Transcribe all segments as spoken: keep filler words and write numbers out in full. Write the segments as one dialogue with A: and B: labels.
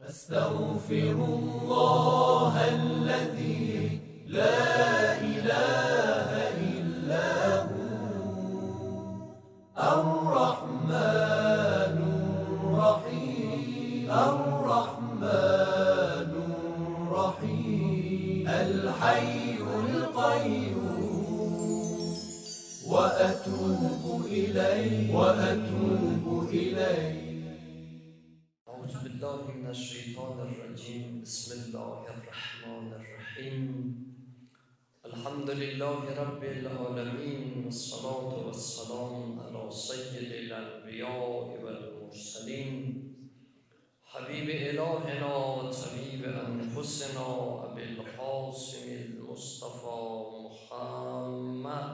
A: أستغفر الله الذي لا إله إلا هو الرحمن الرحيم الرحمن الرحيم الحي القيوم وأتوب إليه وأتوب إليه.
B: أعوذ بالله من الشيطان الرجيم. بسم الله الرحمن الرحيم. الحمد لله رب العالمين، والصلاة والسلام على سيد الأنبياء والمرسلين، حبيب إلهنا وطبيب أنفسنا أبي القاسم المصطفى محمد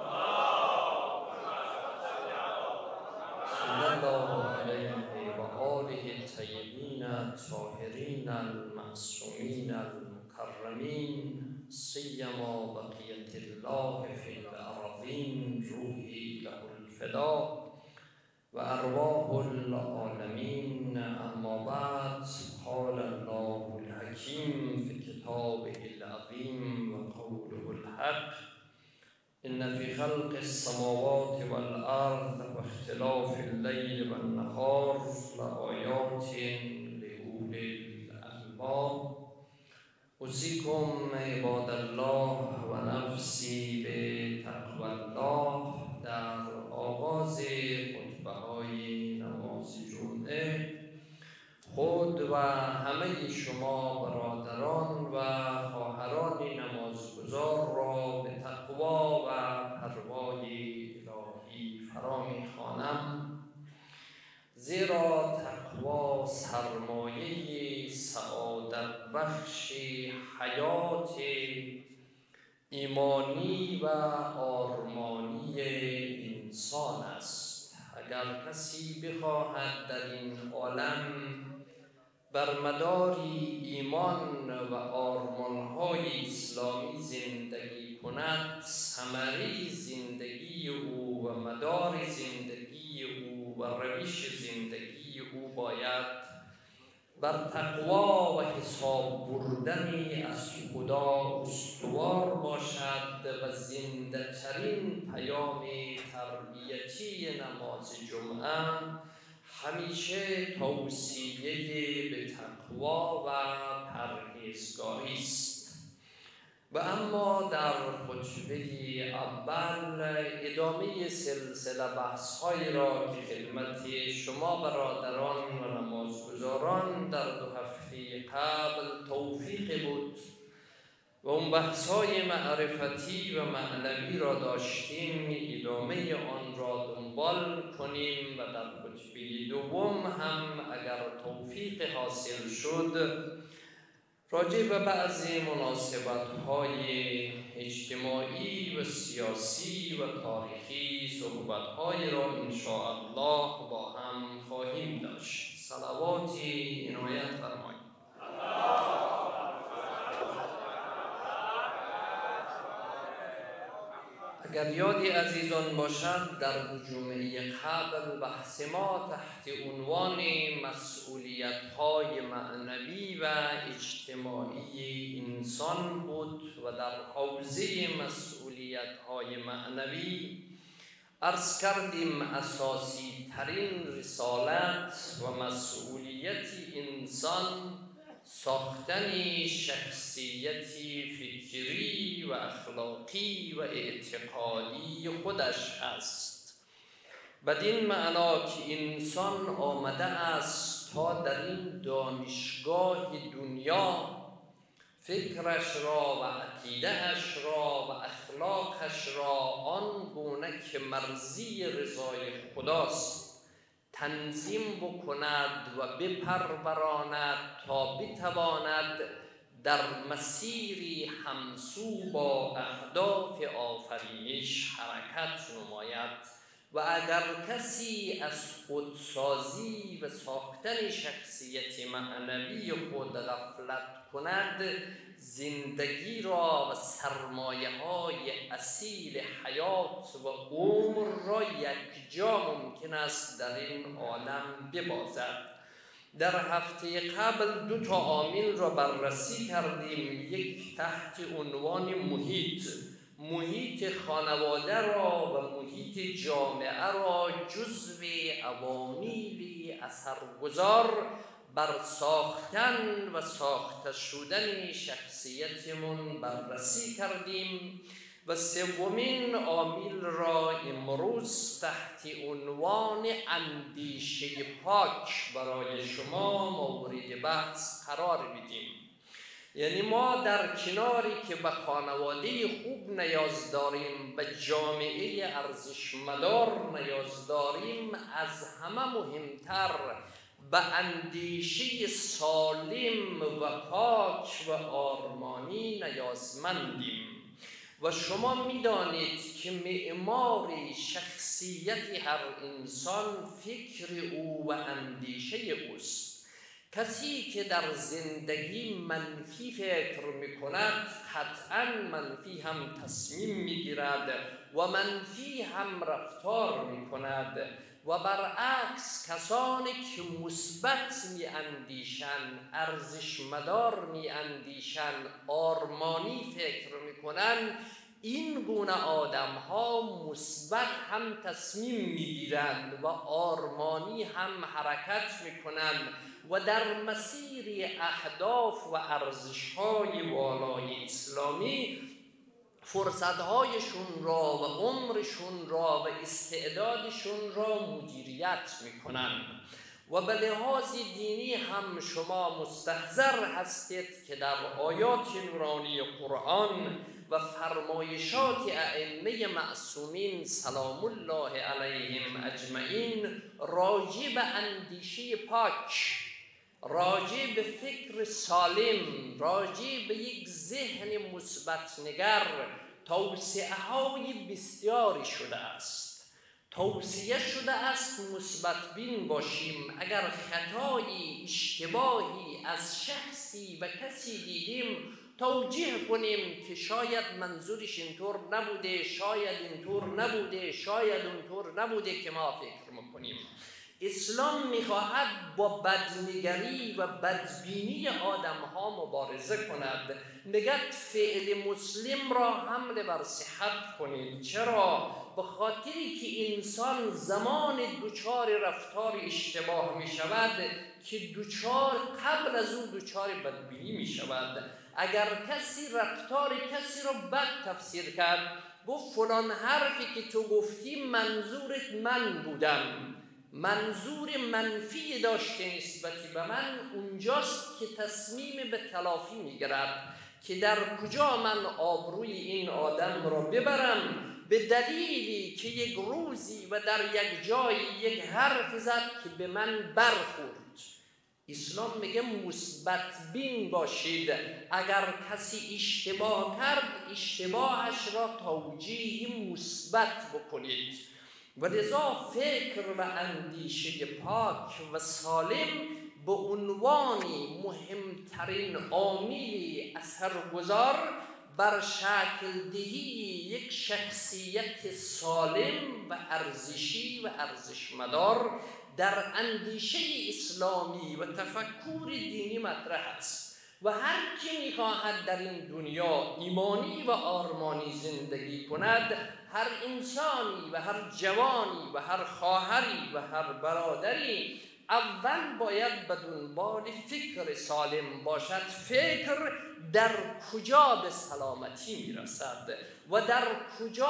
B: صلى الله عليه وآله الطيبين الطاهرين المعصومين المكرمين، سيما بقية الله في الأراضين، روحي له الفداء وأرواح العالمين. أما بعد، قال الله الحكيم في كتابه العظيم وقوله الحق: إن في خلق السماوات والأرض واختلاف الليل والنهار لآيات لأولي الألباب. أوصيكم عباد الله و نفسی به تقوی الله. در آغاز خطبه های نماز جمعه خود و همه شما برادران و خواهران نمازگزار را به تقوا و پروای الهی فرا می‌خوانم، زیرا تقوا سرمایه سعادت بخش حیات ایمانی و آرمانی انسان است. اگر کسی بخواهد در این عالم بر مدار ایمان و آرمان‌های اسلامی زندگی کند، ثمره زندگی او و مدار زندگی او و روش زندگی او باید بر تقوا و حساب بردن از خدا استوار باشد و زنده ترین پیام تربیتی نماز جمعه همیشه توصیه به تقوا و پرهیزگاری است. و اما در خطبه اول ادامه سلسله بحث‌هایی را که خدمت شما برادران و نمازگزاران در دو هفته قبل توفیق بود و اون بحث‌های معرفتی و معنوی را داشتیم، ادامه آن را دنبال کنیم و در خطبه دوم هم اگر توفیق حاصل شد راجع به بعضی مناسبت‌های اجتماعی و سیاسی و تاریخی صحبت‌های را انشاءالله با هم خواهیم داشت. صلواتی عنایت فرمایید. اگر یادی عزیزان باشد، در جمعه قبل بحث ما تحت عنوان مسئولیت‌های معنوی و اجتماعی انسان بود و در حوزه مسئولیت‌های معنوی عرض کردیم اساسی ترین رسالت و مسئولیت انسان ساختن شخصیتی فکری و اخلاقی و اعتقادی خودش است. بدین معنا که انسان آمده است تا در این دانشگاه دنیا فکرش را و عقیده‌اش را و اخلاقش را آن گونه که مرضی رضای خداست تنظیم بکند و بپروراند تا بتواند در مسیری همسو با اهداف آفرینش حرکت نماید. و اگر کسی از خودسازی و ساختن شخصیت معنوی خود غفلت کند، زندگی را و سرمایه های اصیل حیات و عمر را یک جا ممکن است در این عالم ببازد. در هفته قبل دو تا عامل را بررسی کردیم. یک تحت عنوان محیط محیط خانواده را و محیط جامعه را جزو عوامل اثرگذار بر ساختن و ساخته شدن شخصیتمون بررسی کردیم و سومین عامل را امروز تحت عنوان اندیشه پاک برای شما مورد بحث قرار میدیم. یعنی ما در کناری که به خانواده خوب نیاز داریم، به جامعه ارزشمدار نیاز داریم، از همه مهمتر به اندیشه سالم و پاک و آرمانی نیازمندیم. و شما میدانید که معمار شخصیت هر انسان فکر او و اندیشه اوست. کسی که در زندگی منفی فکر میکند قطعا منفی هم تصمیم میگیرد و منفی هم رفتار میکند و برعکس کسانی که مثبت می اندیشند، ارزشمدار می اندیشند، آرمانی فکر میکنند، این گونه آدم ها مثبت هم تصمیم میگیرند و آرمانی هم حرکت میکنند و در مسیر اهداف و ارزش‌های والای اسلامی فرصت‌هایشون را و عمرشون را و استعدادشون را مدیریت میکنند. و به لحاظ دینی هم شما مستحضر هستید که در آیات نورانی قرآن و فرمایشات ائمه معصومین سلام الله علیهم اجمعین راجع به اندیشه پاک، راجع به فکر سالم، راجع به یک ذهن مثبت نگر توصیه های بسیاری شده است. توصیه شده است مثبت بین باشیم. اگر خطایی، اشتباهی از شخصی و کسی دیدیم توجیه کنیم که شاید منظورش اینطور نبوده، شاید اینطور نبوده، شاید اونطور نبوده که ما فکر میکنیم. اسلام میخواهد با بدنگری و بدبینی آدم ها مبارزه کند. میگد فعل مسلم را حمل بر صحت کنید. چرا؟ به خاطری که انسان زمان دوچار رفتار اشتباه میشود که دوچار قبل از اون دوچار بدبینی میشود. اگر کسی رفتار کسی را بد تفسیر کرد، گفت فلان حرفی که تو گفتی منظورت من بودم، منظور منفی داشته نسبتی به من، اونجاست که تصمیم به تلافی میگیرد که در کجا من آبروی این آدم را ببرم به دلیلی که یک روزی و در یک جایی یک حرف زد که به من برخورد. اسلام میگه مثبت بین باشید. اگر کسی اشتباه کرد اشتباهش را توجیه مثبت بکنید. و لذا فکر و اندیشه پاک و سالم به عنوان مهمترین عامل اثرگذار بر شکل دهی یک شخصیت سالم و ارزشی و ارزشمدار در اندیشه اسلامی و تفکر دینی مطرح است. و هر کی میخواهد در این دنیا ایمانی و آرمانی زندگی کند، هر انسانی و هر جوانی و هر خواهری و هر برادری اول باید به دنبال فکر سالم باشد. فکر در کجا به سلامتی میرسد و در کجا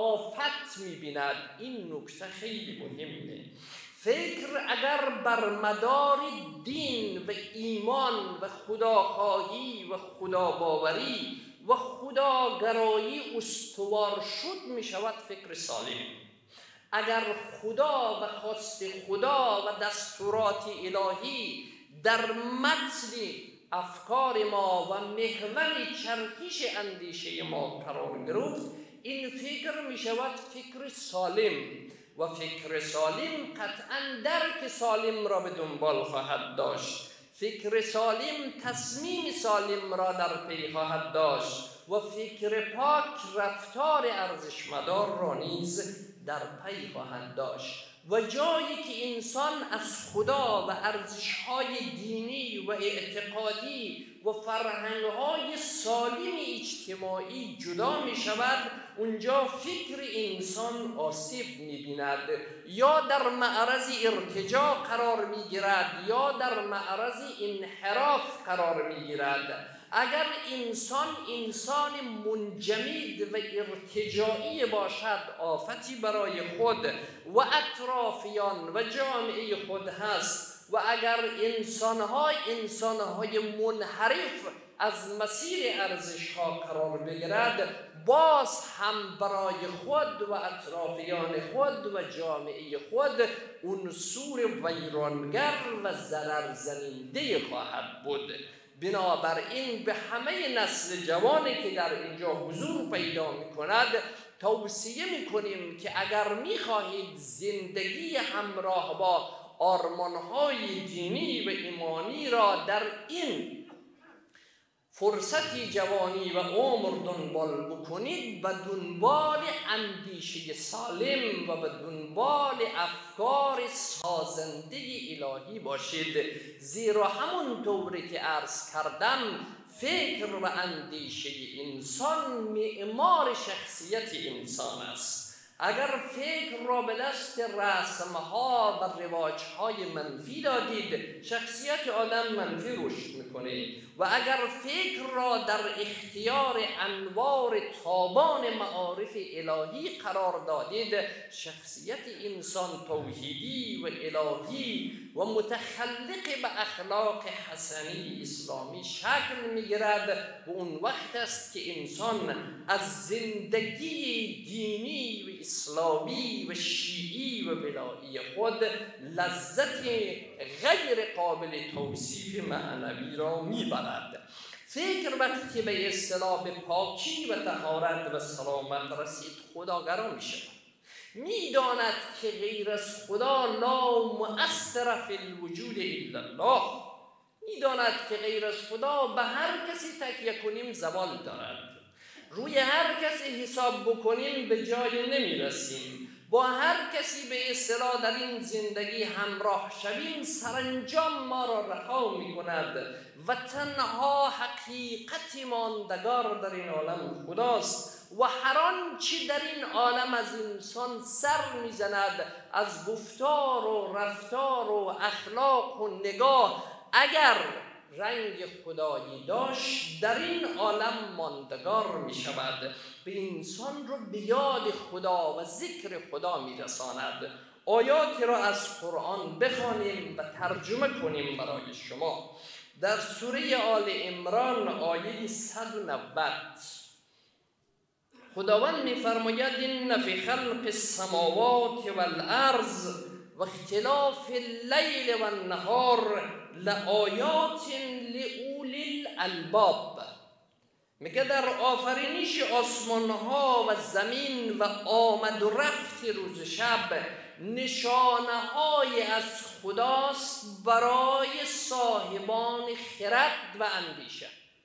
B: آفت میبیند. این نکته خیلی مهمه. فکر اگر بر مدار دین و ایمان و خداخواهی و خداباوری و خداگرایی استوار شد می شود فکر سالم. اگر خدا و خواست خدا و دستورات الهی در متن افکار ما و محور چرخش اندیشه ما قرار گرفت، این فکر می شود فکر سالم. و فکر سالم قطعاً درک سالم را به دنبال خواهد داشت. فکر سالم تصمیم سالم را در پی خواهد داشت و فکر پاک رفتار ارزشمدار را نیز در پی خواهد داشت. و جایی که انسان از خدا و ارزش‌های دینی و اعتقادی و فرهنگ‌های سالم اجتماعی جدا می شود، اونجا فکر انسان آسیب می بیند، یا در معرض ارتجاع قرار می گیرد یا در معرض انحراف قرار می گیرد. اگر انسان انسان منجمد و ارتجاعی باشد، آفتی برای خود و اطرافیان و جامعه خود هست. و اگر انسان‌ها انسان‌های منحرف از مسیر ارزش‌ها قرار بگیرد، باز هم برای خود و اطرافیان خود و جامعه خود عنصر ویرانگر و ضرر زننده خواهد بود. بنابراین به همه نسل جوانی که در اینجا حضور پیدا می کند توصیه می کنیم که اگر می خواهید زندگی همراه با آرمان‌های دینی و ایمانی را در این فرصتی جوانی و عمر دنبال بکنید، و دنبال اندیشه سالم و به دنبال افکار سازنده الهی باشید، زیرا همون طوری که عرض کردم فکر و اندیشه انسان معمار شخصیت انسان است. اگر فکر را به دست رسمها و رواجهای منفی دادید، شخصیت آدم منفی رشد میکنه، و اگر فکر را در اختیار انوار تابان معارف الهی قرار دادید، شخصیت انسان توحیدی و الهی و متخلق به اخلاق حسنی اسلامی شکل میگیرد. و اون وقت است که انسان از زندگی دینی و اسلامی و شیعی و ولایی خود لذت غیر قابل توصیف معنوی را میبرد. فکر وقتی به اصطلاح به پاکی و طهارت و سلامت رسید، خداگرا می شود. میداند که غیر از خدا لا مؤثر فی الوجود الا الله. میداند که غیر از خدا به هر کسی تکیه کنیم زوال دارد، روی هر کسی حساب بکنیم به جای نمیرسیم، با هر کسی به اصطلاح در این زندگی همراه شویم سرانجام ما را رها می کند و تنها حقیقت ماندگار در این عالم خداست. و هر آنچه در این عالم از انسان سر میزند، از گفتار و رفتار و اخلاق و نگاه، اگر رنگ خدایی داشت در این عالم ماندگار می شود، به انسان رو به یاد خدا و ذکر خدا می رساند. آیاتی را از قرآن بخوانیم و ترجمه کنیم برای شما. در سوره آل عمران آیه صد و نود خداوند می فرماید این فی خلق السماوات والارض و اختلاف اللیل و النهار لآیات لأولی الالباب. میگه در آفرینش آسمان ها و زمین و آمد و رفت روز شب نشانه های از خداست برای صاحبان خرد و اندیشه.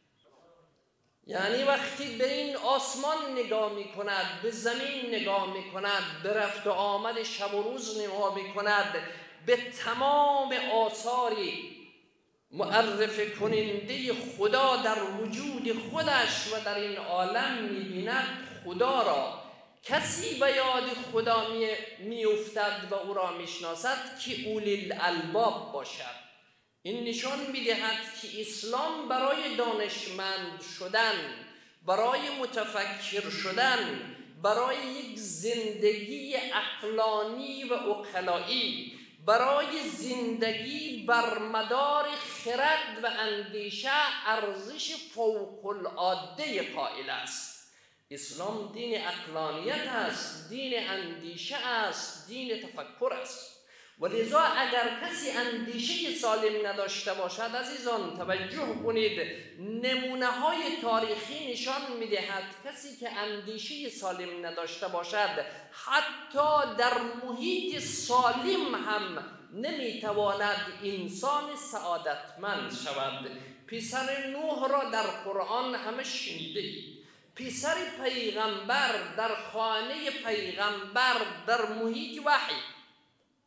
B: یعنی وقتی به این آسمان نگاه می کند، به زمین نگاه می کند، به رفت و آمد شب و روز نگاه می کند، به تمام آثاری معرف کننده خدا در وجود خودش و در این عالم می بیند، خدا را کسی به یاد خدا می, می افتد و او را می شناسد که اولی الالباب باشد. این نشان می دهد که اسلام برای دانشمند شدن، برای متفکر شدن، برای یک زندگی عقلانی و عقلایی، برای زندگی بر مدار خرد و اندیشه ارزش فوق العاده قائل است. اسلام دین عقلانیت است، دین اندیشه است، دین تفکر است. ولذا اگر کسی اندیشه سالم نداشته باشد، عزیزان توجه کنید، نمونه های تاریخی نشان میدهد کسی که اندیشه سالم نداشته باشد حتی در محیط سالم هم نمیتواند انسان سعادتمند شود. پسر نوح را در قرآن همه شنیدید. پسر پیغمبر در خانه پیغمبر در محیط وحی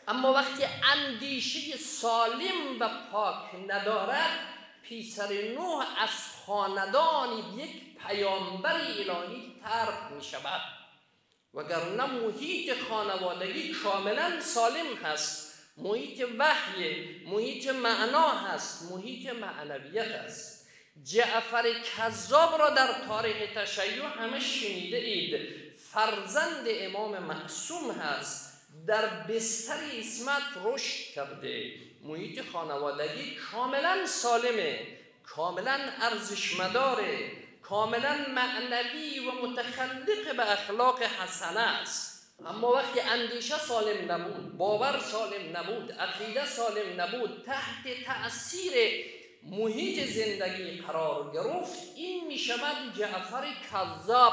B: اما وقتی اندیشه سالم و پاک ندارد، پیسر نوح از خاندانی یک پیامبر الهی طرد می شود، وگرنه محیط خانوادگی کاملا سالم هست، محیط وحی، محیط معنا هست، محیط معنویت است. جعفر کذاب را در تاریخ تشیع همه شنیده اید، فرزند امام معصوم هست، در بستر عصمت رشد کرده، محیط خانوادگی کاملا سالمه، کاملا ارزشمداره، کاملا معنوی و متخلق به اخلاق حسنه است. اما وقتی اندیشه سالم نبود، باور سالم نبود، عقیده سالم نبود، تحت تأثیر محیط زندگی قرار گرفت، این می شود جعفر کذاب.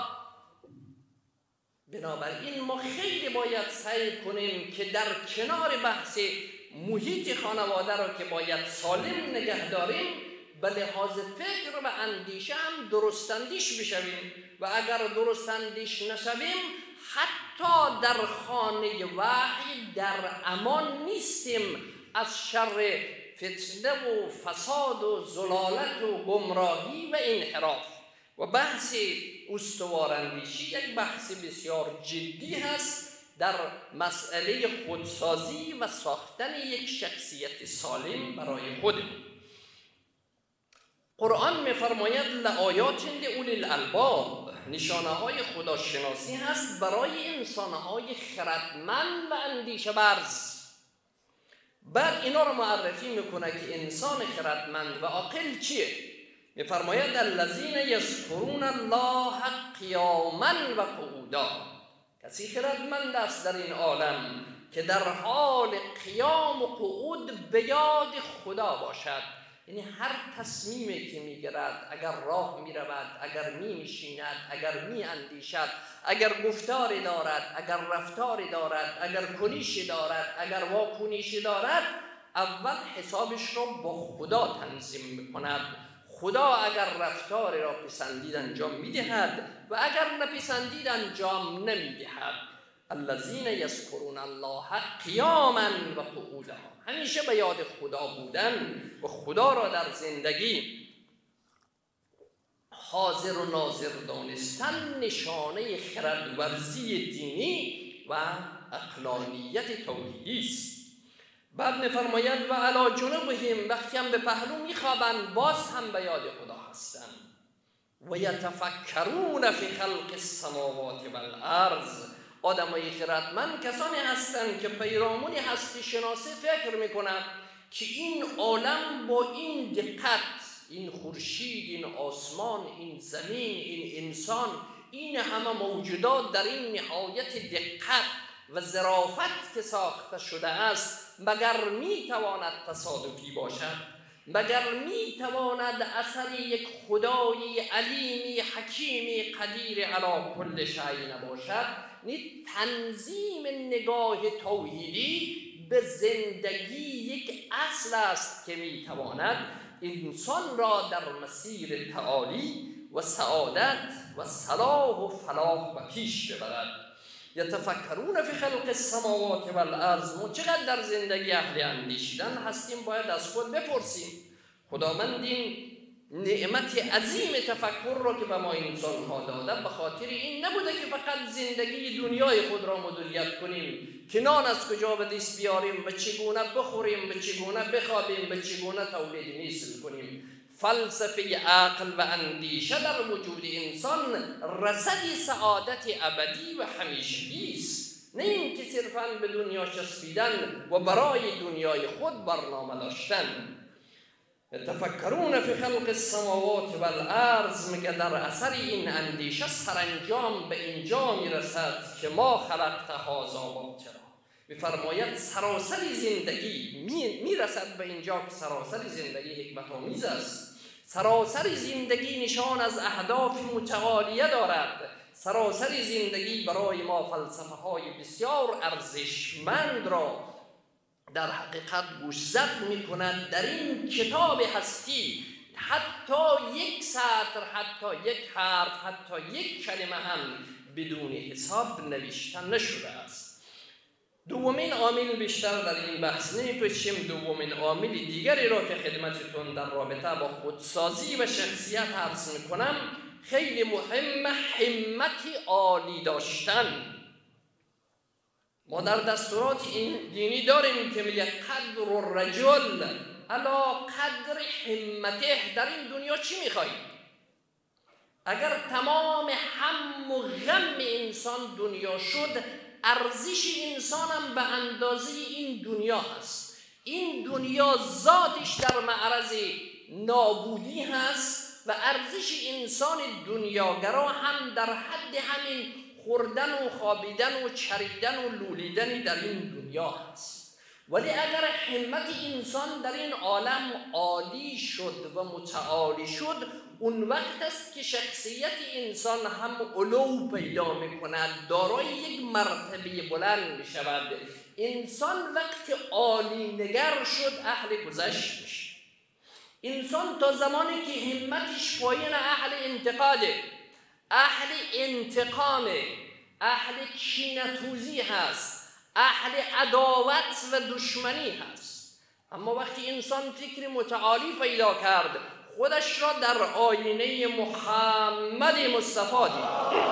B: بنابراین ما خیلی باید سعی کنیم که در کنار بحث محیط خانواده را که باید سالم نگه داریم، به لحاظ فکر و اندیشه هم درستندیش بشویم، و اگر درستندیش نشویم حتی در خانه وحی در امان نیستیم از شر فتنه و فساد و ضلالت و گمراهی و انحراف. و بحث استواراندیشی یک بحث بسیار جدی هست در مسئله خودسازی و ساختن یک شخصیت سالم برای خودمون. قرآن می‌فرماید لآیات لأولی الالباب، نشانه های خداشناسی هست برای انسان‌های خردمند و اندیشه ورز. بعد اینا رو معرفی میکنه که انسان خردمند و عاقل چیه؟ میفرماید الذین یذکرون الله قیاما و قعودا، کسی خردمند است در این عالم که در حال قیام و قعود به یاد خدا باشد. یعنی هر تصمیمی که میگیرد، اگر راه میرود، اگر میشیند، اگر میاندیشد، اگر گفتاری دارد، اگر رفتاری دارد، اگر کنشی دارد، اگر واکنشی دارد، اول حسابش رو با خدا تنظیم میکند. خدا اگر رفتاری را پسندید انجام میدهد و اگر نپسندید انجام نمیدهد. الذین یذکرون الله قیاما و قعودا، همیشه به یاد خدا بودن و خدا را در زندگی حاضر و ناظر دانستن نشانه خردورزی دینی و عقلانیت توحیدی است. بعد می‌فرماید و علی جنوبهم، وقتی هم به پهلو میخوابند باز هم به یاد خدا هستند. و یتفکرون فی خلق السماوات والارض، آدمای خردمند کسانی هستند که پیرامون هستی شناسی فکر میکنند که این عالم با این دقت، این خورشید، این آسمان، این زمین، این انسان، این همه موجودات در این نهایت دقت و ظرافت که ساخته شده است، مگر میتواند تصادفی باشد؟ مگر میتواند اثر یک خدای علیمی حکیمی قدیر علی کل شیء نباشد؟ این تنظیم نگاه توحیدی به زندگی یک اصل است که میتواند انسان را در مسیر تعالی و سعادت و صلاح و فلاح و پیش ببرد. یتفکرون فی خلق السماوات والارض، ما چقدر در زندگی اهل اندیشیدن هستیم باید از خود بپرسیم. خداوند این نعمت عظیم تفکر را که به ما انسان ها داده به خاطر این نبوده که فقط زندگی دنیای خود را مدیریت کنیم، که نان از کجا به دست بیاریم، به چگونه بخوریم، به چگونه بخوابیم، به چگونه تولید نسل کنیم. فلسفه عقل و اندیشه در وجود انسان رصد سعادت ابدی و همیشگی است، نه اینکه صرفاً به دنیا چسبیدن و برای دنیای خود برنامه داشتن. تفکرون فی خلق السماوات والارض، میگه در اثر این اندیشه سرانجام به اینجا میرسد که ما خلقت هذا باطلا. میفرماید سراسر زندگی میرسد به اینجا که سراسر زندگی حکمت آمیز است، سراسر زندگی نشان از اهداف متعالیه دارد، سراسر زندگی برای ما فلسفه های بسیار ارزشمند را در حقیقت گوشزد میکنند. در این کتاب هستی حتی یک سطر، حتی یک حرف، حتی یک کلمه هم بدون حساب نوشته نشده است. دومین عامل بیشتر در این بحث نمی‌پیچیم. دومین عامل دیگری را که خدمتتون در رابطه با خودسازی و شخصیت عرض میکنم، خیلی مهم، همت عالی داشتن. ما در دستورات این دینی داریم که میگه قدر الرجل علی قدر همته. در این دنیا چی میخوایی؟ اگر تمام هم و غم انسان دنیا شد، ارزش انسان هم به اندازه این دنیا هست. این دنیا ذاتش در معرض نابودی هست و ارزش انسان دنیاگرا هم در حد همین خوردن و خوابیدن و چریدن و لولیدن در این دنیا هست. ولی اگر همت انسان در این عالم عالی شد و متعالی شد، اون وقت است که شخصیت انسان هم علو پیدا میکند، دارای یک مرتبه بلند میشود. انسان وقت عالی نگر شد اهل گذشت میشه. انسان تا زمانی که همتش پایین اهل انتقاده، اهل انتقامه، اهل کینه‌توزی هست، اهل عداوت و دشمنی هست. اما وقتی انسان فکر متعالی پیدا کرد، خودش را در آینه محمد مصطفی دید،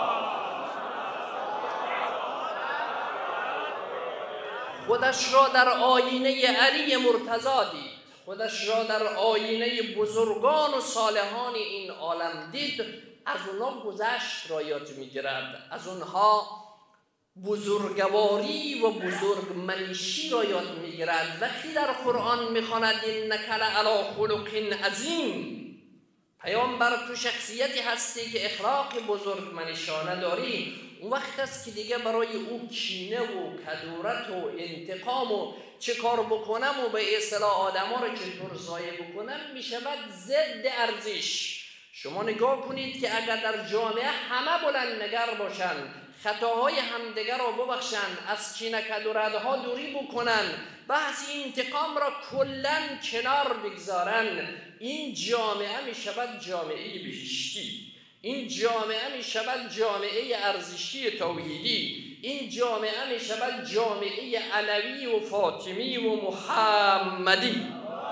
B: خودش را در آینه علی مرتضی دید، خودش را در آینه بزرگان و صالحان این عالم دید، از اونها گذشت را یاد میگیرد، از اونها بزرگواری و بزرگمنشی را یاد میگیرد. وقتی در قرآن میخواند انک لعلی خلق عظیم، پیامبر تو شخصیتی هستی که اخلاق بزرگمنشانه داری، اون وقت است که دیگه برای او کینه و کدورت و انتقام و چه کار بکنم و به اصطلاح آدم ها رو چطور ضایع بکنم میشود ضد ارزش. شما نگاه کنید که اگر در جامعه همه بلند نگر باشند، خطاهای همدیگر را ببخشند، از کینه کدورت‌ها دوری بکنند، بحث انتقام را کلاً کنار بگذارند، این جامعه می شود جامعه بهشتی، این جامعه می شود جامعه ارزشی توحیدی، این جامعه می شود جامعه علوی و فاطمی و محمدی.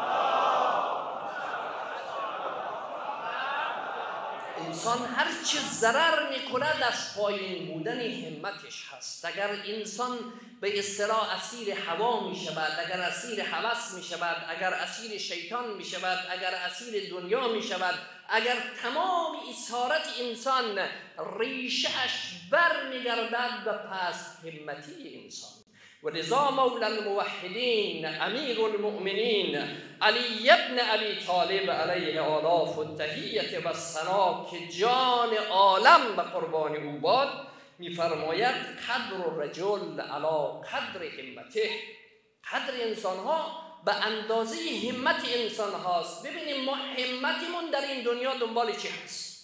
B: انسان هر چه ضرر میکند از پایین بودن همتش هست. اگر انسان به اصطلاح اسیر هوا می شود، اگر اسیر هوس می شود، اگر اسیر شیطان می شود، اگر اسیر دنیا می شود، اگر تمام اسارت انسان ریشهش بر می گردد به پست همتی انسان. و لذا مولا الموحدین امیر المؤمنین علی ابن ابی طالب علیه آلاف و تحیت و ثنا که جان عالم به قربان او باد، میفرماید قدر الرجل علی قدر همته. قدر انسان ها به اندازه همت انسان هاست. ببینیم ما همتمون در این دنیا دنبال چی هست.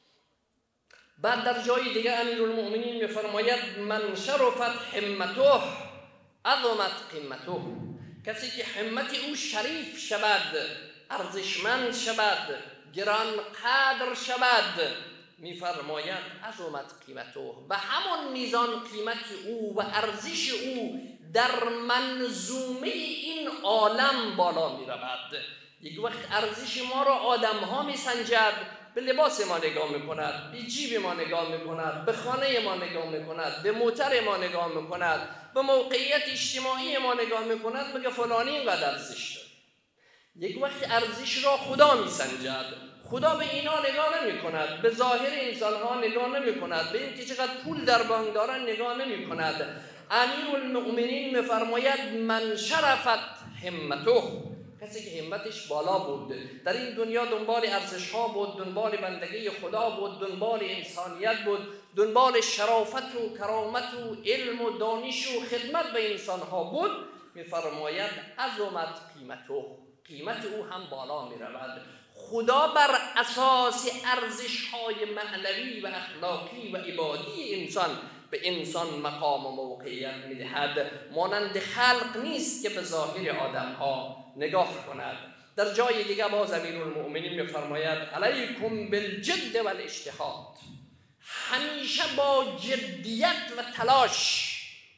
B: بعد در جای دیگه امیر المؤمنین میفرماید من شرفت همته عظمت قیمته. کسی که همت او شریف شود، ارزشمند شود، گران قدر شود، میفرماید عظمت قیمته، به همون میزان قیمت او و ارزش او در منظومه این عالم بالا میرود. یک وقت ارزش ما را آدم ها میسنجد، به لباس ما نگاه میکند، به جیب ما نگاه میکند، به خانه ما نگاه میکند، به موتر ما نگاه میکند، به موقعیت اجتماعی ما نگاه میکند، میگه فلانی اینقدر ارزش داره. یک وقت ارزش را خدا میسنجد. خدا به اینا نگاه نمی کند، به ظاهر انسان ها نگاه نمی کند، به اینکه چقدر پول در بانک دارن نگاه نمی کند. امیر المؤمنین میفرماید من شرفت همته، کسی که همتش بالا بود، در این دنیا دنبال ارزش ها بود، دنبال بندگی خدا بود، دنبال انسانیت بود، دنبال شرافت و کرامت و علم و دانش و خدمت به انسان ها بود، میفرماید عظمت قیمته، قیمت او هم بالا می رود. خدا بر اساس ارزش های معنوی و اخلاقی و عبادی انسان به انسان مقام و موقعیت می دهد. مانند خلق نیست که به ظاهر آدم ها نگاه کند. در جای دیگه باز امیرالمؤمنین می فرماید علیکم بالجد و الاجتهاد، همیشه با جدیت و تلاش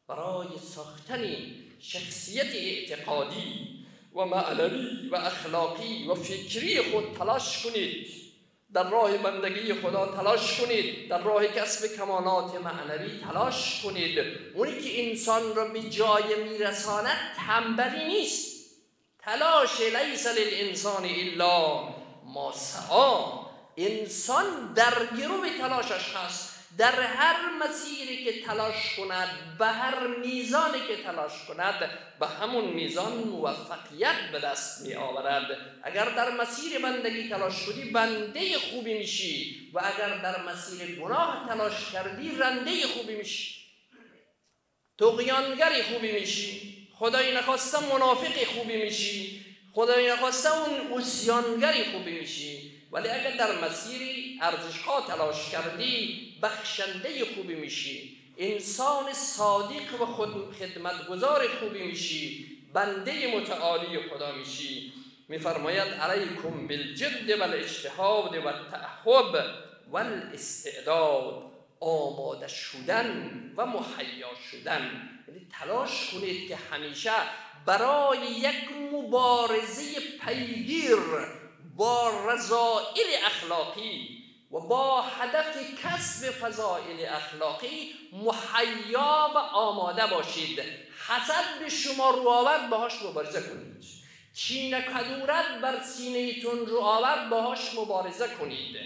B: برای ساختن شخصیت اعتقادی و معنوی و اخلاقی و فکری خود تلاش کنید. در راه بندگی خدا تلاش کنید، در راه کسب کمالات معنوی تلاش کنید. اونی که انسان را به جای میرساند تنبلی نیست. تلاش لیس للانسان الا ما سعی. انسان در گرو تلاشش هست. در هر مسیری که تلاش کند، به هر میزانی که تلاش کند، به همون میزان موفقیت به دست می آورد. اگر در مسیر بندگی تلاش کنی بنده خوبی میشی و اگر در مسیر گناه تلاش کردی رنده خوبی میشی، طغیانگری خوبی میشی، خدای نخواسته منافق خوبی میشی، خدای نخواسته اون عصیانگری خوبی میشی. ولی اگر در مسیری ارزش ها تلاش کردی بخشنده خوبی میشی، انسان صادق و خود خدمتگزار خوبی میشی، بنده متعالی خدا میشی. میفرماید علیکم بالجد والاجتهاد والتأهب والاستعداد. آماده شدن و مهیا شدن، یعنی تلاش کنید که همیشه برای یک مبارزه پیگیر با رذائل اخلاقی و با هدف کسب فضائل اخلاقی مهیا و آماده باشید. حسد به شما رو آورد باهاش مبارزه کنید. کینه کدورت بر سینه تون رو آورد باهاش مبارزه کنید.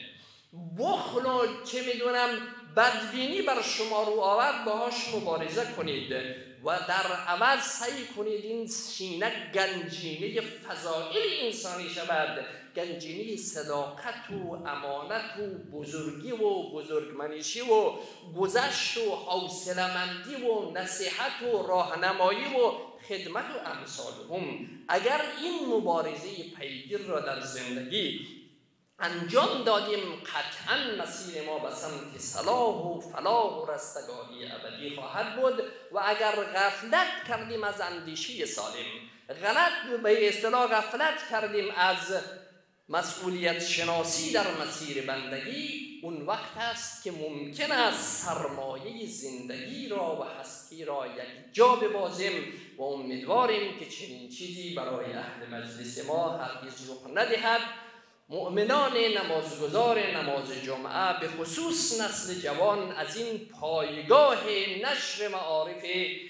B: بخل و چه میدونم بدبینی بر شما رو آورد باهاش مبارزه کنید و در عوض سعی کنید این سینه گنجینه فضائل انسانی شود، گنجینه صداقت و امانت و بزرگی و بزرگمنشی و گذشت و حوصله‌مندی و نصیحت و راهنمایی و خدمت و امثالهم. اگر این مبارزه پیگیر را در زندگی انجام دادیم قطعا مسیر ما به سمت صلاح و فلاح و رستگاری ابدی خواهد بود. و اگر غفلت کردیم از اندیشه سالم، غلط به اصطلاح غفلت کردیم از مسئولیت شناسی در مسیر بندگی، اون وقت است که ممکن است سرمایه زندگی را و هستی را یک جا ببازیم و امیدواریم که چنین چیزی برای اهل مجلس ما هرگز رخ ندهد. مؤمنان نمازگزار نماز جمعه به خصوص نسل جوان از این پایگاه نشر معارف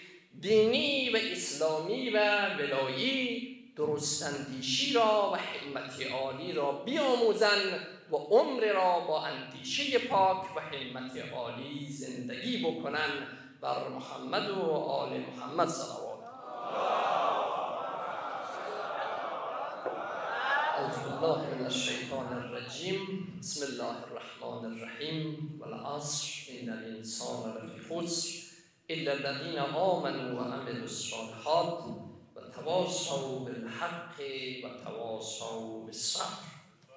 B: دینی و اسلامی و ولایی درستندیشی را و حکمت عالی را بیاموزند و عمر را با اندیشه پاک و حکمت عالی زندگی بکنند. بر محمد و آل محمد صلوات. اعوذ بالله من الشیطان الرجیم. بسم الله الرحمن الرحیم. والعصر ان الانسان لفی خسر الا الذین آمنوا وعملوا الصالحات وتواصوا بالحق وتواصوا بالصبر.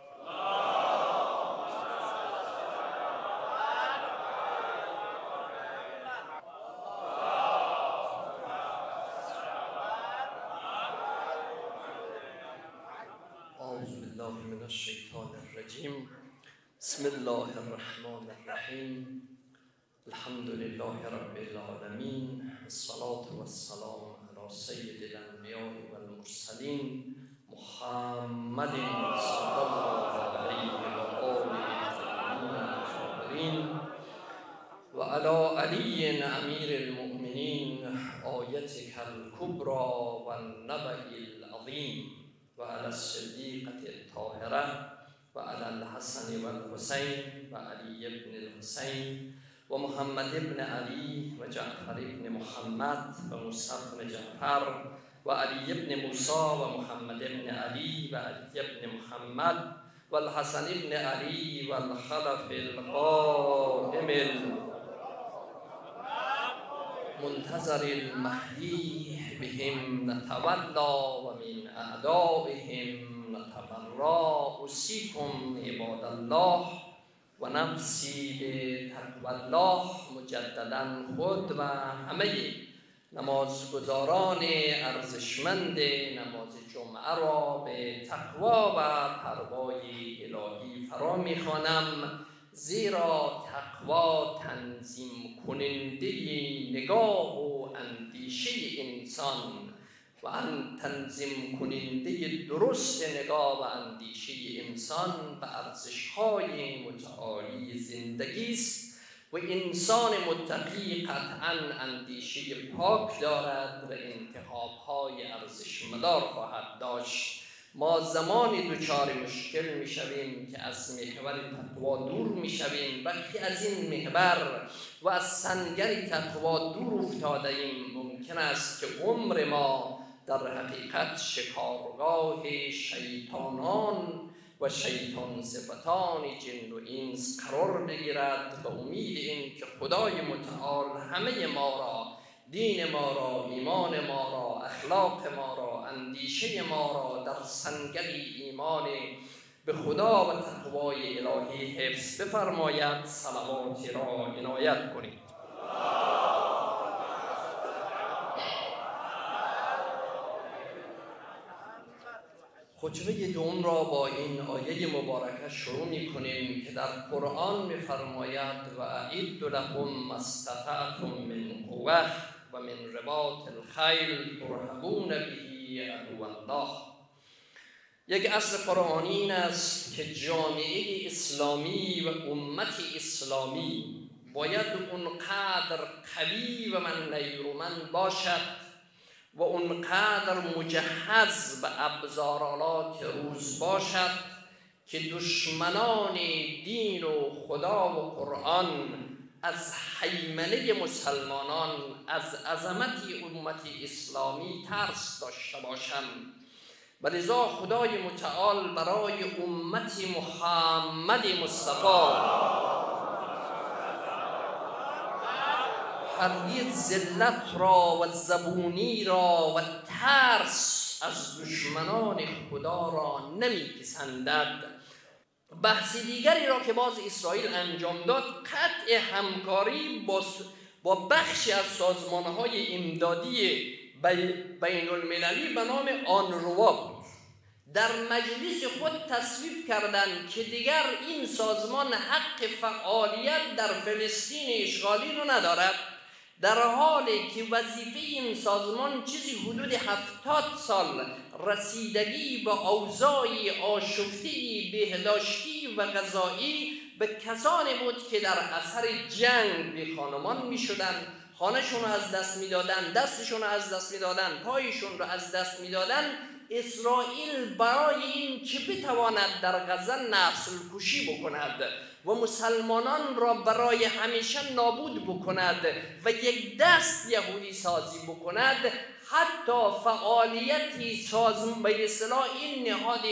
B: من الشیطان الرجیم. بسم الله الرحمن الرحیم. الحمد لله رب العالمین. الصلاة والسلام علی سید الانبیاء والمرسلین محمد صلی الله علیه و آله الطاهرین و علی علی امیر المؤمنین آیتک الکبری و النبأ العظیم و علی الصدیقة الطاهرة و علی الحسن و الحسین و علی ابن الحسین و محمد ابن علی و جعفر ابن محمد و موسی ابن جعفر و علی ابن موسی و محمد ابن علی و علی ابن محمد و الحسن ابن علی و الخلف القائم منتظر المهدی بهم نتولا و من اعدائهم نتبرا. اوصیکم عباد الله و نفسی به تقوی الله. مجددا خود و همه نمازگزاران ارزشمند نماز جمعه را به تقوا و پروای الهی فرا می‌خوانم زیرا تقوا تنظیم کننده نگاه و اندیشه انسان و ان تنظیم کننده درست نگاه و اندیشه انسان به ارزش‌های متعالی زندگی است و انسان متقی قطعاً اندیشه پاک دارد و انتخاب‌های ارزشمدار خواهد داشت. ما زمانی دچار مشکل می‌شویم که از محور تقوا دور می‌شویم. وقتی از این محور و از سنگر تقوا دور افتاده‌ایم ممکن است که عمر ما در حقیقت شکارگاه شیطانان و شیطان صفتان جن و انس قرار بگیرد. به امید این که خدای متعال همه ما را، دین ما را، ایمان ما را، اخلاق ما را، اندیشه ما را در سنگر ایمان به خدا و تقوای الهی حفظ بفرماید. صلواتی را عنایت کنید. خطبه دوم را با این آیه مبارکه شروع می کنیم که در قرآن می فرماید و اعدوا لهم ما استطعتم من قوة و من رباط الخیل ترهبون به عدو الله. یک اصل قرآنی این است که جامعه اسلامی و امت اسلامی باید اونقدر قوی و من نیرومند باشد و اونقدر مجهز به ابزارالات روز باشد که دشمنان دین و خدا و قرآن از هیمنه مسلمانان، از عظمت امت اسلامی ترس داشته باشند. و لذا خدای متعال برای امت محمد مصطفی هرگز ذلت را و زبونی را و ترس از دشمنان خدا را نمیپسندد. بحث دیگری را که باز اسرائیل انجام داد قطع همکاری با, با بخشی از سازمانهای امدادی بین المللی به نام آنروا بود. در مجلس خود تصویب کردند که دیگر این سازمان حق فعالیت در فلسطین اشغالی رو ندارد، در حالی که وظیفه این سازمان چیزی حدود هفتاد سال رسیدگی به اوضاع آشفته بهداشتی و غذایی به کسانی بود که در اثر جنگ به خانمان می شدن، خانهشون رو از دست می دادن، دستشون رو از دست می دادن، پایشون رو از دست می دادن. اسرائیل برای این که بتواند در غزه نسل کشی بکند و مسلمانان را برای همیشه نابود بکند و یک دست یهودی سازی بکند، حتی فعالیتی سازمان به اصطلاح این نهاد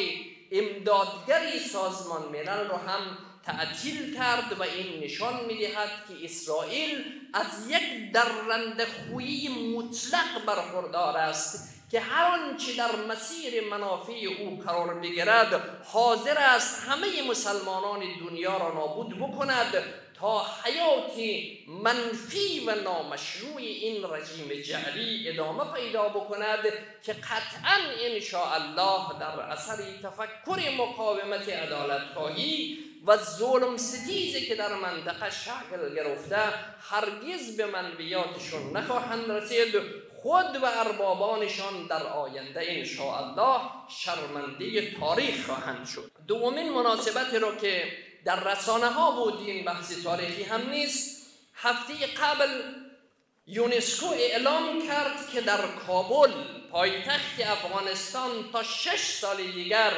B: امدادگری سازمان ملل را هم تعطیل کرد و این نشان می‌دهد که اسرائیل از یک درنده خویی مطلق برخوردار است که هر آنچه در مسیر منافع او قرار بگیرد حاضر است همه مسلمانان دنیا را نابود بکند تا حیاتی منفی و نامشروع این رژیم جعلی ادامه پیدا بکند که قطعاً ان شاء الله در اثر تفکر مقاومت عدالت‌خواهی و ظلم ستیزی که در منطقه شکل گرفته هرگز به منویاتشون نخواهند رسید. خود و اربابانشان در آینده ان شاء الله شرمنده تاریخ خواهند شد. دومین مناسبت رو که در رسانه ها بود، این بحث تاریخی هم نیست، هفته قبل یونسکو اعلام کرد که در کابل پایتخت افغانستان تا شش سال دیگر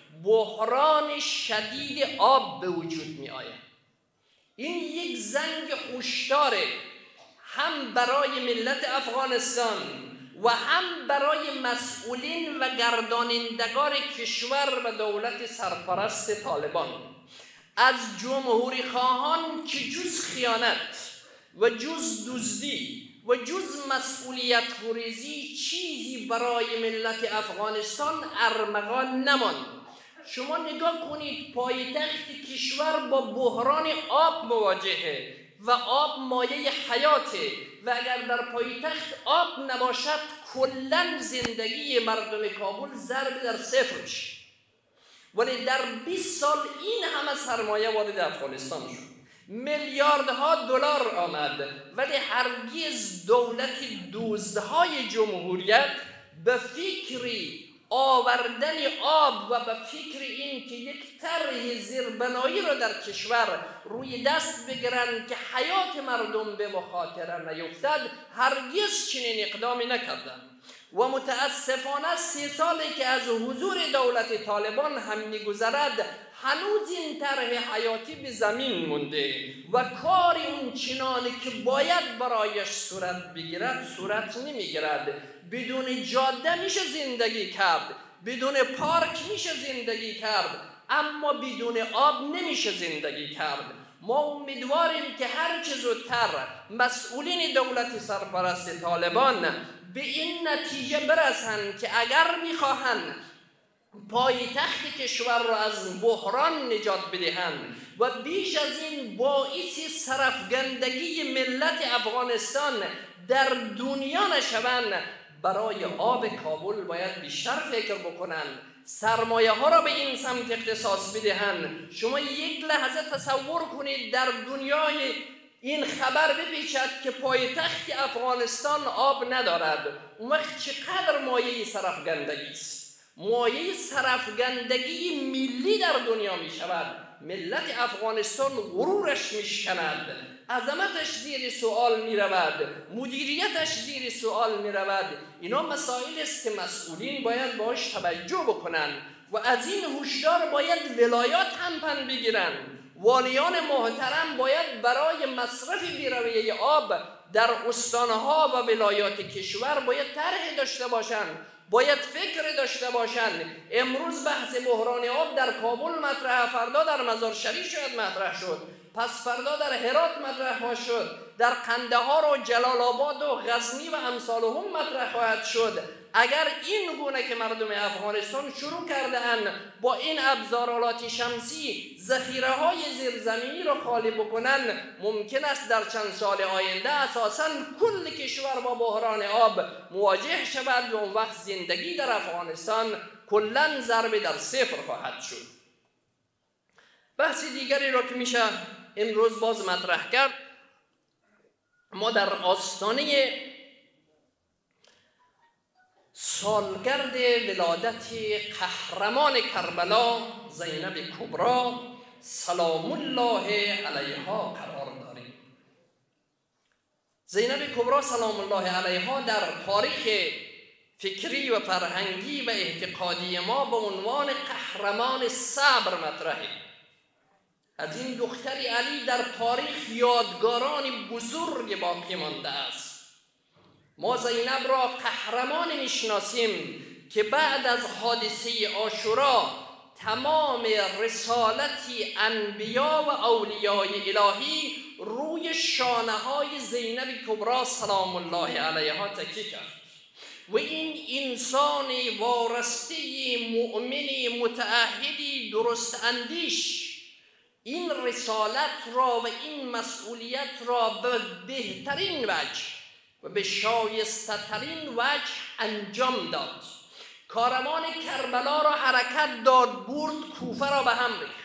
B: بحران شدید آب به وجود می آید. این یک زنگ هشداره هم برای ملت افغانستان و هم برای مسئولین و گردانندگان کشور و دولت سرپرست طالبان از جمهوری خواهان که جز خیانت و جز دزدی و جز مسئولیت گریزی چیزی برای ملت افغانستان ارمغان نماند. شما نگاه کنید، پایتخت کشور با بحران آب مواجهه و آب مایه حیاته و اگر در پایتخت آب نباشد کلن زندگی مردم کابل ضرب در صفر میشه. ولی در بیست سال این همه سرمایه وارد افغانستان شد، میلیاردها دلار آمد، ولی هرگز دولت دزدهای جمهوریت به فکری آوردن آب و به فکر این که یک طرح زیربنایی را در کشور روی دست بگیرند که حیات مردم به مخاطره نیفتد هرگز چنین اقدامی نکردند. و متاسفانه سی سالی که از حضور دولت طالبان هم میگذرد هنوز این طرح حیاتی به زمین مونده و کار اون چنانی که باید برایش صورت بگیرد صورت نمیگیرد. بدون جاده میشه زندگی کرد، بدون پارک میشه زندگی کرد، اما بدون آب نمیشه زندگی کرد. ما امیدواریم که هر چه زودتر مسئولین دولت سرپرست طالبان به این نتیجه برسند که اگر میخواهند پایتخت کشور را از بحران نجات بدهند و بیش از این باعث سرفگندگی ملت افغانستان در دنیا نشوند، برای آب کابل باید بیشتر فکر بکنند، سرمایه ها را به این سمت اختصاص بدهند. شما یک لحظه تصور کنید در دنیای این خبر بپیچد که پایتخت افغانستان آب ندارد، اون وقت چقدر مایه سرفگندگی است، مایه سرفگندگی ملی در دنیا می شود. ملت افغانستان غرورش می شکند، عظمتش زیر سوال می رود، مدیریتش زیر سوال می رود. اینا مسائل است که مسئولین باید باش توجه بکنند و از این هشدار باید ولایات هم پند بگیرند. والیان محترم باید برای مصرف بی‌رویه آب در استانها و ولایات کشور باید طرح داشته باشند، باید فکر داشته باشند. امروز بحث بحران آب در کابل مطرح، فردا در مزار شریف شاید مطرح شد، پس فردا در هرات مطرح شد، در قندهار و جلال آباد و غزنی و امثالهم مطرح خواهد شد. اگر این گونه که مردم افغانستان شروع کرده اند با این ابزارالات شمسی ذخیره های زیرزمینی را خالی بکنند، ممکن است در چند سال آینده اساساً کل کشور با بحران آب مواجه شود و اون وقت زندگی در افغانستان کلاً ضرب در صفر خواهد شد. بحث دیگری را که میشه امروز باز مطرح کرد، ما در آستانه سالگرد ولادت قهرمان کربلا زینب کبری سلام الله علیها قرار داریم. زینب کبری سلام الله علیها در تاریخ فکری و فرهنگی و اعتقادی ما به عنوان قهرمان صبر مطرحه. از این دختر علی در تاریخ یادگاران بزرگ باقی مانده است. ما زینب را قهرمان میشناسیم که بعد از حادثه عاشورا تمام رسالتی انبیا و اولیای الهی روی شانه های زینب کبری سلام الله علیها تکیه کرد و این انسان وارسته مؤمن متعهدی درست اندیش این رسالت را و این مسئولیت را به بهترین وجه و به شایسته ترین وجه انجام داد. کاروان کربلا را حرکت داد، برد، کوفه را به هم ریخت،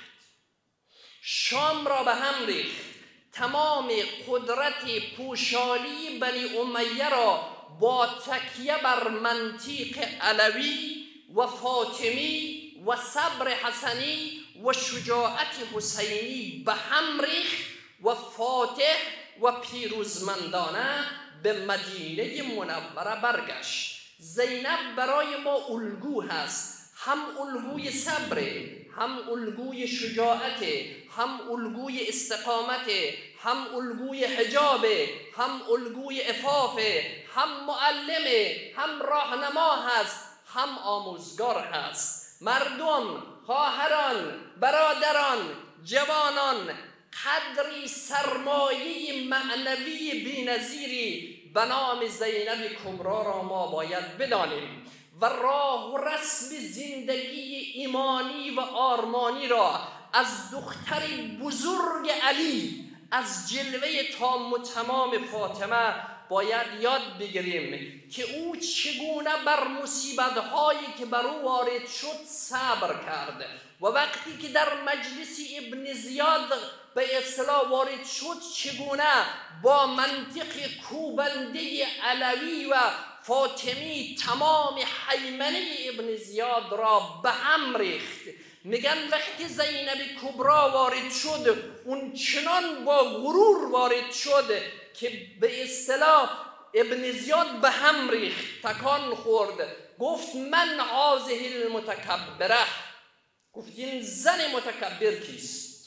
B: شام را به هم ریخت، تمام قدرت پوشالی بنی امیه را با تکیه بر منطق علوی و فاطمی و صبر حسنی و شجاعت حسینی به هم ریخت و فاتح و پیروزمندانه به مدینه منوره برگشت. زینب برای ما الگو هست، هم الگوی صبر، هم الگوی شجاعت، هم الگوی استقامت، هم الگوی حجاب، هم الگوی عفاف، هم معلم، هم راهنما هست، هم آموزگار هست. مردم، خواهران، برادران، جوانان، قدری سرمایه معنوی بی‌نظیری به نام زینب کبری را ما باید بدانیم و راه و رسم زندگی ایمانی و آرمانی را از دختری بزرگ علی، از جلوه تام و تمام فاطمه باید یاد بگیریم که او چگونه بر مصیبت‌هایی که بر او وارد شد صبر کرد و وقتی که در مجلس ابن زیاد به اصطلاح وارد شد چگونه با منطق کوبنده علوی و فاطمی تمام حیمنه ابن زیاد را به هم ریخت. میگن وقتی زینب کبرا وارد شد اون چنان با غرور وارد شد که به اصطلاح ابن زیاد به هم ریخت، تکان خورد، گفت من هذه المتکبره. گفت این زن متکبر کیست؟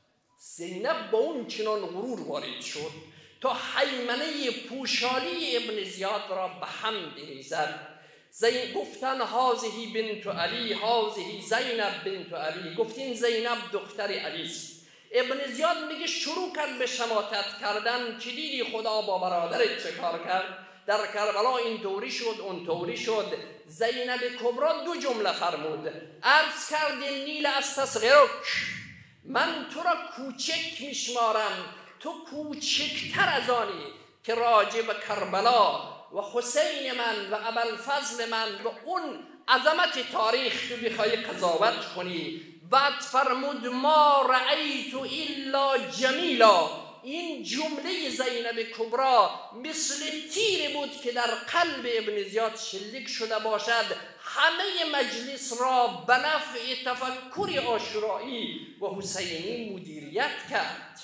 B: زینب با اون چنان غرور وارد شد تا حیمنه پوشالی ابن زیاد را به هم بریزد. زین گفتن هذه بنت علی، هذه زینب بنت علی، گفتین زینب دختر علی است. ابن زیاد میگه شروع کرد به شماتت کردن که دیدی خدا با برادرت چه کار کرد، در کربلا این طوری شد اون طوری شد. زینب کبرا دو جمله فرمود، عرض کرد نیل استصغرک، من تو را کوچک میشمارم، تو کوچکتر از آنی که راجع به کربلا و حسین من و ابوالفضل من و اون عظمت تاریخ تو بخوای قضاوت کنی. بعد فرمود ما رأیت الا جمیلا. این جمله زینب کبرا مثل تیری بود که در قلب ابن زیاد شلیک شده باشد، همه مجلس را به نفع تفکر عاشورایی و حسینی مدیریت کرد.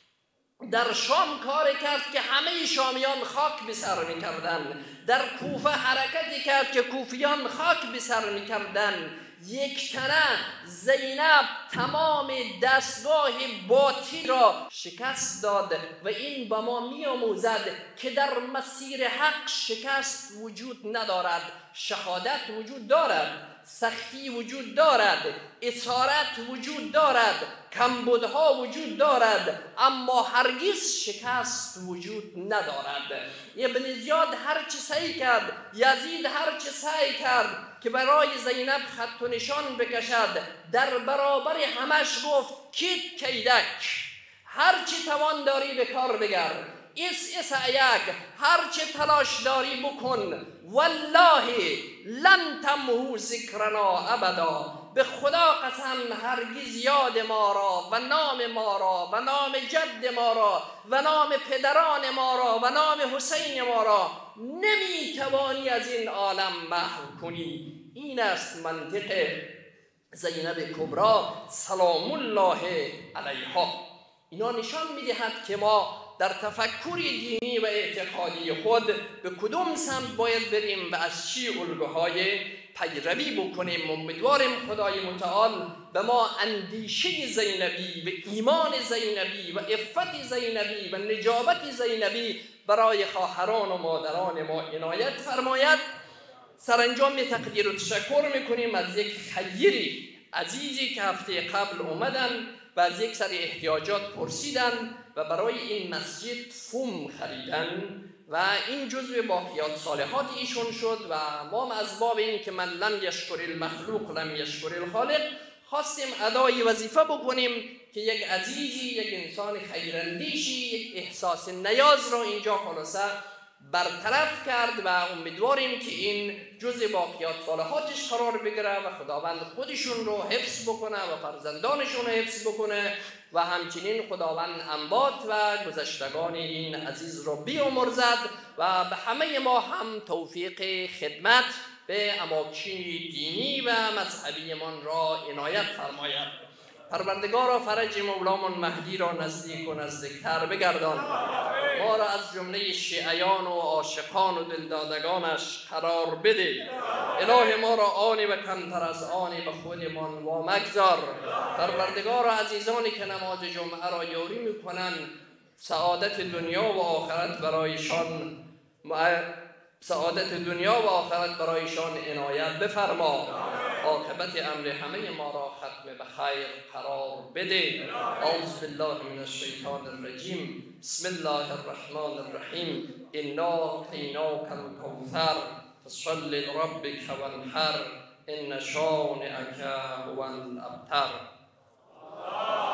B: در شام کار کرد که همه شامیان خاک به سر می‌کردند، در کوفه حرکتی کرد که کوفیان خاک به سر می‌کردند. یک تنه زینب تمام دستگاه باطل را شکست داد و این به ما می‌آموزد که در مسیر حق شکست وجود ندارد، شهادت وجود دارد، سختی وجود دارد، اسارت وجود دارد، کمبودها وجود دارد، اما هرگز شکست وجود ندارد. ابن زیاد هرچی سعی کرد، یزید هرچی سعی کرد که برای زینب خط و نشان بکشد، در برابر همش گفت کیت کیدک، هرچی توان داری به کار بگر، اس اس ایک، هرچی تلاش داری بکن، والله لن تمحو ذکرنا ابدا، به خدا قسم هرگز یاد ما را و نام ما را و نام جد ما را و نام پدران ما را و نام حسین ما را نمیتوانی از این عالم محو کنی. این است منطق زینب کبرا سلام الله علیها. اینا نشان میدهد که ما در تفکر دینی و اعتقادی خود به کدوم سمت باید بریم و از چی الگوهای پیروی بکنیم. امیدواریم خدای متعال به ما اندیشه زینبی و ایمان زینبی و عفت زینبی و نجابت زینبی برای خواهران و مادران ما عنایت فرماید. سرانجام تقدیر و تشکر میکنیم از یک خیری عزیزی که هفته قبل اومدن و از یک سری احتیاجات پرسیدن و برای این مسجد فوم خریدن و این جزء باقیات صالحات ایشون شد و ما از باب این که من لم یشکر المخلوق لم یشکر الخالق خواستیم ادای وظیفه بکنیم که یک عزیزی، یک انسان خیراندیشی یک احساس نیاز را اینجا خلاصه برطرف کرد و امیدواریم که این جزء باقیات صالحاتش قرار بگیره و خداوند خودشون رو حفظ بکنه و فرزندانشون رو حفظ بکنه و همچنین خداوند انبات و گذشتگان این عزیز رو بیامرزد و به همه ما هم توفیق خدمت به اماکن دینی و مذهبیمان را عنایت فرماید. پروردگارا فرج مولامون مهدی را نزدیک و نزدیکتر بگردان، ما را از جمله شیعیان و عاشقان و دلدادگانش قرار بده. اله ما را آنی و کمتر از آنی به خودمان و مگذار. پروردگارا عزیزانی که نماز جمعه را یاری میکنن سعادت دنیا و آخرت برایشان سعادت دنیا و آخرت برایشان عنایت بفرما. عاقبت امر همه ما را ختم به خیر قرار بده. اعوذ بالله من الشیطان الرجیم. بسم الله الرحمن الرحیم. انا اعطیناک الکوثر فصل لربک وانحر ان شانئک هو الابتر.